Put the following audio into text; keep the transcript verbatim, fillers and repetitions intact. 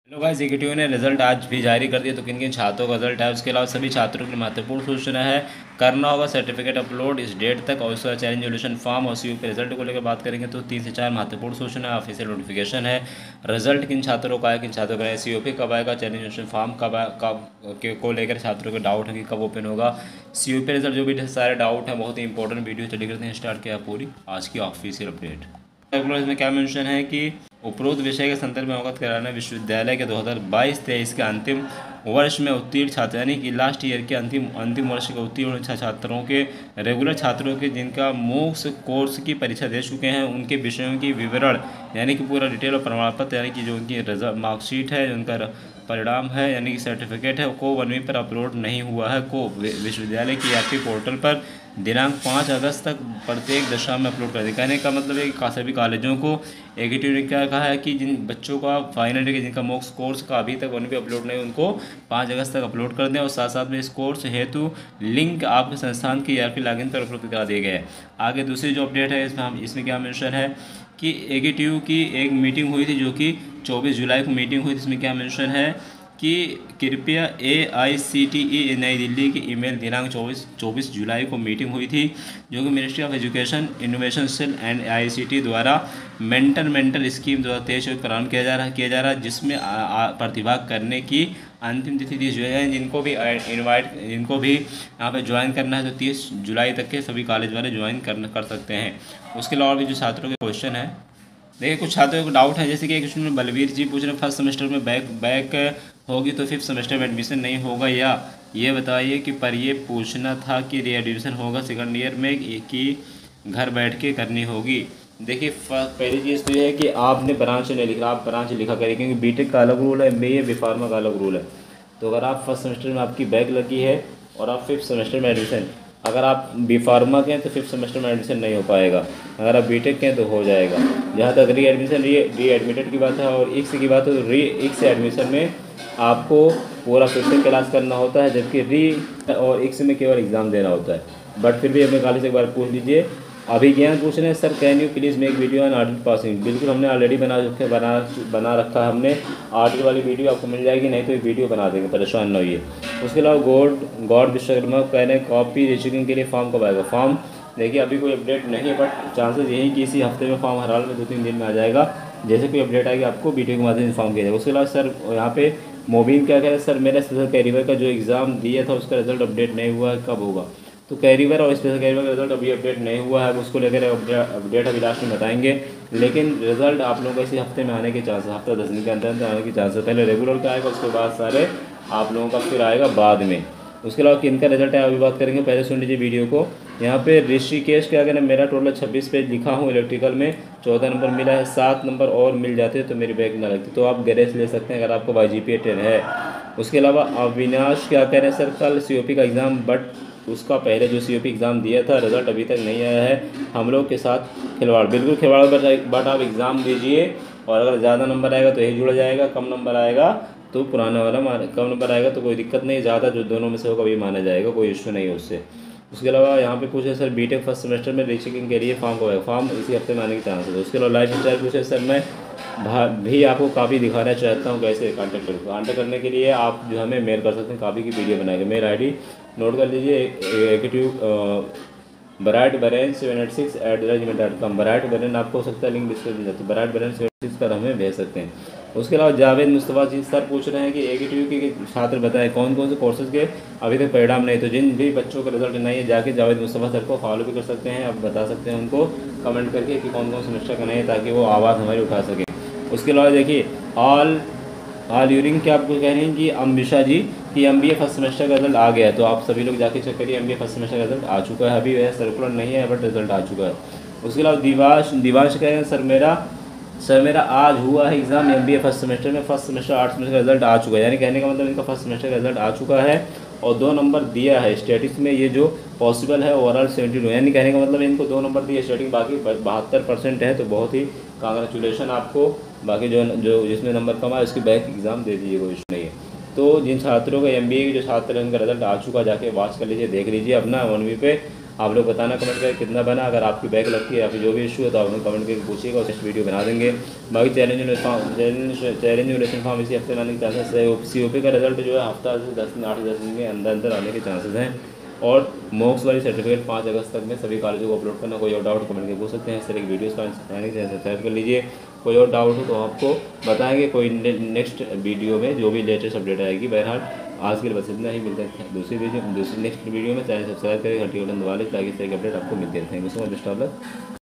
Hello guys, AKTU ने result आज भी जारी कर दिया। तो किन किन छात्रों का रिजल्ट है, उसके अलावा सभी छात्रों के लिए महत्वपूर्ण सूचना है। करना होगा सर्टिफिकेट अपलोड इस डेट तक, और उसका चैलेंज सोल्यूशन फॉर्म और सीयू के रिजल्ट को लेकर बात करेंगे। तो तीन से चार महत्वपूर्ण सूचना है। ऑफिशियल नोटिफिकेशन है, रिजल्ट किन छात्रों का है, किन छात्रों का है, सीयूपी कब आएगा, चैलेंज सोल्यूशन फॉर्म कब कब को लेकर छात्रों के डाउट है कि कब ओपन होगा, सीयूपी रिजल्ट, जो भी सारे डाउट हैं। बहुत ही इंपॉर्टेंट वीडियो स्टडी करते हैं। स्टार्ट किया पूरी आज की ऑफिशियल अपडेट। इसमें क्या मेंशन है कि उपरोक्त विषय के संदर्भ में अवगत कराना विश्वविद्यालय के दो हज़ार बाईस तेईस के अंतिम वर्ष में उत्तीर्ण छात्र, यानी कि लास्ट ईयर के अंतिम अंतिम वर्ष के उत्तीर्ण छात्रों के, रेगुलर छात्रों के जिनका मूक्स कोर्स की परीक्षा दे चुके हैं, उनके विषयों की विवरण यानी कि पूरा डिटेल और प्रमाण पत्र, यानी कि जो उनकी रिजल्ट मार्कशीट है, उनका परिणाम है यानी कि सर्टिफिकेट है, को वनवी पर अपलोड नहीं हुआ है, को विश्वविद्यालय की ईआरपी पोर्टल पर दिनांक पाँच अगस्त तक प्रत्येक दशा में अपलोड कर दें। कहने का मतलब है कि सभी कॉलेजों को एकेटीयू ने क्या कहा है कि जिन बच्चों का फाइनल ईयर जिनका मॉक्स कोर्स का अभी तक वन भी अपलोड नहीं, उनको पाँच अगस्त तक अपलोड कर दें। और साथ साथ में इस कोर्स हेतु लिंक आपके संस्थान की ईआरपी लॉगिन पर उपलब्ध करा दिए गए हैं। आगे दूसरी जो अपडेट है इसमें हम इसमें क्या मेंशन है कि एकेटीयू की एक मीटिंग हुई थी, जो कि चौबीस जुलाई को मीटिंग हुई थी। इसमें क्या मेंशन है कि कृपया ए आई सी टी ई नई दिल्ली की ईमेल दिनांक चौबीस चौबीस जुलाई को मीटिंग हुई थी, जो कि ministry of education innovation cell and I C T द्वारा मेंटल मेंटल स्कीम दो हज़ार तेईस को प्रारंभ किया जा रहा किया जा रहा है जिसमें प्रतिभाग करने की अंतिम तिथि तीस जुलाई है। जिनको भी इनवाइट जिनको भी यहाँ पे ज्वाइन करना है तो तीस जुलाई तक के सभी कॉलेज वाले ज्वाइन कर कर सकते हैं। उसके अलावा भी जो छात्रों के क्वेश्चन है, देखिए कुछ छात्रों को डाउट है, जैसे कि एक क्वेश्चन बलवीर जी पूछ रहे हैं फर्स्ट सेमेस्टर में बैक बैक होगी तो फिफ्थ सेमेस्टर में एडमिशन नहीं होगा, या ये बताइए कि पर ये पूछना था कि रीएडमिशन होगा सेकंड ईयर में कि घर बैठ के करनी होगी। देखिए पहली चीज़ तो ये है कि आपने ब्रांच नहीं लिखा, आप ब्रांच लिखा करिए, क्योंकि बीटेक का अलग रूल है, एमबीए बी फार्मा का अलग रूल है। तो अगर आप फर्स्ट सेमेस्टर में आपकी बैक लगी है और आप फिफ्थ सेमेस्टर में एडमिशन, अगर आप बी फार्मा के हैं तो फिफ्थ सेमेस्टर में एडमिशन नहीं हो पाएगा, अगर आप बीटेक के हैं तो हो जाएगा। जहाँ तक री एडमिशन री री एडमिटेड की बात है और इक्स की बात है, तो री इक्स एडमिशन में आपको पूरा फिर से क्लास करना होता है, जबकि री और इक्स में केवल एग्ज़ाम देना होता है। बट फिर भी अपने कॉलेज से एक बार पूछ लीजिए। अभी ज्ञान पूछ रहे हैं sir can you please make video on article passing. बिल्कुल हमने ऑलरेडी बना रखे बना बना रखा है हमने, आर्टिकल वाली वीडियो आपको मिल जाएगी, नहीं तो एक वीडियो बना देंगे, परेशान ना होइए। उसके अलावा गॉड गॉड विश्वकर्मा कह रहे हैं कॉपी रिचेकिंग के लिए फॉर्म कब आएगा। फॉर्म देखिए अभी कोई अपडेट नहीं है, बट चांसेस यही कि इसी हफ्ते में फॉर्म हर हाल में दो तीन दिन में आ जाएगा। जैसे कोई अपडेट आएगी आपको वीडियो के माध्यम से इन्फॉर्म किया जाएगा। उसके अलावा सर यहाँ पे मोबिन क्या कह रहे हैं, सर मेरा स्पेशल कैरियर का जो एग्ज़ाम दिया था उसका रिजल्ट अपडेट नहीं हुआ है, कब होगा। तो कैरियर और स्पेशल कैरियर का रिजल्ट अभी अपडेट नहीं हुआ है, उसको लेकर अपडेट अभी लास्ट में बताएंगे। लेकिन रिजल्ट आप लोगों को इसी हफ्ते में आने के चांसेस, हफ्ता दस दिन के अंदर अंदर आने के चांसेस। पहले रेगुलर का आएगा, उसके बाद सारे आप लोगों का फिर आएगा बाद में। उसके अलावा किन का रिजल्ट है अभी बात करेंगे, पहले सुन लीजिए वीडियो को। यहाँ पे ऋषिकेश क्या कहना, मेरा टोटल छब्बीस पेज लिखा हूँ, इलेक्ट्रिकल में चौदह नंबर मिला है, सात नंबर और मिल जाते तो मेरी बैग ना लगती, तो आप गैरेज ले सकते हैं अगर आपको Y G P A ten है। उसके अलावा अविनाश क्या कह रहे हैं, सर कल सी ओ पी का एग्ज़ाम, बट उसका पहले जो सी ओ पी एग्ज़ाम दिया था रिजल्ट अभी तक नहीं आया है, हम लोग के साथ खिलवाड़। बिल्कुल खिलवाड़, बट आप एग्ज़ाम दीजिए और अगर ज़्यादा नंबर आएगा तो यही जुड़ जाएगा, कम नंबर आएगा तो पुराना वाला मान, कम नंबर आएगा तो कोई दिक्कत नहीं, ज़्यादा जो दोनों में से होगा वही माना जाएगा, कोई इश्यू नहीं है उससे। उसके अलावा यहाँ पे पूछे सर बीटेक फर्स्ट सेमेस्टर में रीचेकिंग के लिए फॉर्म कब आएगा, फॉर्म इसी हफ्ते में आने के चांसेस है। उसके अलावा लाइफ स्टाइल पूछे सर मैं भी आपको काफ़ी दिखाना चाहता हूँ, कैसे कांटेक्ट करूँ। कांटेक्ट करने के लिए आप जो हमें मेल कर सकते हैं, काफ़ी की वीडियो बनाएंगे। मेल आई डी नोट कर लीजिए, एकेटीयू बराट बरेन seven eight six at the rate Gmail dot com. बराट बरेन आपको हो सकता है लिंक डिस्क्रिप्शन जाती है, बराट बरेन सेवन सिक्स पर हमें भेज सकते हैं। उसके अलावा जावेद मुस्तफ़ा जी सर पूछ रहे हैं कि एकेटीयू के छात्र बताएं कौन कौन से कोर्सेज के अभी तक परिणाम नहीं, तो जिन भी बच्चों का रिजल्ट नहीं है जाके जावेद मुस्तफ़ा सर को फॉलो भी कर सकते हैं, आप बता सकते हैं उनको कमेंट करके कि कौन कौन सेमेस्टर का नहीं है, ताकि वो आवाज़ हमारी उठा सकें। उसके अलावा देखिए ऑल ऑल यूरिंग क्या आपको कह रहे हैं कि अम्बिशा जी कि M B A first semester का रिजल्ट आ गया है, तो आप सभी लोग जाके चेक करिए, M B A first semester का रिजल्ट आ चुका है, अभी वह सर्कुलर नहीं है बट रिजल्ट आ चुका है। उसके अलावा दिवाश दिवाश कह रहे हैं सर मेरा सर मेरा आज हुआ है exam M B A first semester में, फर्स्ट सेमेस्टर आर्ट सेमेस्टर का रिजल्ट आ चुका है, यानी कहने का मतलब इनका फर्स्ट सेमेस्टर का रिजल्ट आ चुका है और दो नंबर दिया है स्टैटिक्स में, ये जो पॉसिबल है ओवरऑल सेवेंटी टू, यानी कहने का मतलब इनको दो नंबर दिए स्टैटिक, बाकी बहत्तर परसेंट है, तो बहुत ही कांग्रेचुलेशन आपको। बाकी जो जो जिसमें नंबर कम है उसकी बैक एग्ज़ाम दे दीजिए, कोई इशू नहीं है। तो जिन छात्रों का एम बी ए के जो छात्र हैं उनका रिजल्ट आ चुका, जाके वॉच कर लीजिए, देख लीजिए अपना वन वी पे। आप लोग बताना कमेंट करके कितना बना। अगर आपकी बैक लगती है या फिर जो भी इशू है तो आप लोग कमेंट करके पूछिएगा, उस वीडियो बना देंगे। बाकी challenge form challenge challenge relation form इसी हफ्ते में आने के चांसेस है। सी ओ पी का रिजल्ट जो है हफ्ता से दस दिन आठ दस दिन के अंदर अंदर आने के चांसेस हैं। और मॉक्स वाली सर्टिफिकेट पाँच अगस्त तक में सभी कॉलेजों को अपलोड करना। कोई और डाउट कमेंट करके पूछ सकते हैं। इस तरह की वीडियोज़ का सब्सक्राइब कर लीजिए। कोई और डाउट हो तो आपको बताएंगे कोई नेक्स्ट वीडियो में, जो भी लेटेस्ट अपडेट आएगी। बहरहाल आज के लिए बस इतना ही, मिलते हैं दूसरी वीडियो दूसरी नेक्स्ट वीडियो में। चैनल सब्सक्राइब करें, घंटी का बटन दबा लें ताकि इस तरह के अपडेट आपको मिलते रहें। Thank you so much, best of luck.